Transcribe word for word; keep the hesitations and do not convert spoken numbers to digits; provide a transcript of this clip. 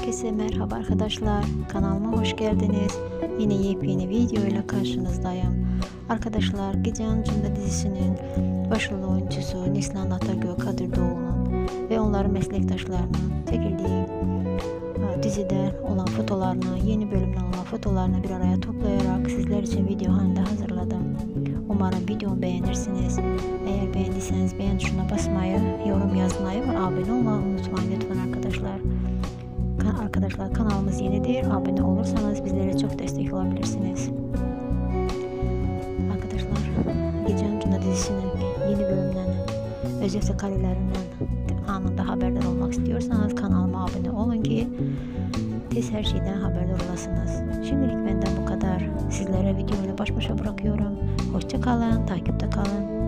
Herkese merhaba arkadaşlar, kanalıma hoş geldiniz. Yine yepyeni video ile karşınızdayım. Arkadaşlar, Gece Yancı'nda dizisinin başrol oyuncusu Neslihan Atagül Kadir Doğulu'nun ve onların meslektaşlarının çekildiği dizide olan fotolarını, yeni bölümden olan fotolarını bir araya toplayarak sizler için video halinde hazırladım. Umarım videomu beğenirsiniz. Eğer beğendiyseniz beğen tuşuna basmayı, yorum yazmayı ve abone olmayı unutmayın lütfen arkadaşlar. Arkadaşlar, kanalımız yenidir. Abone olursanız bizlere çok destek olabilirsiniz. Arkadaşlar, Gece Yancı'nda dizisinin yeni bölümden, özel karelerinden anında haberdar olmak istiyorsanız kanalıma abone olun ki tez her şeyden haberdar olasınız. Şimdilik benden bu kadar. Sizlere videoyla baş başa bırakıyorum. Hoşça kalın, takipte kalın.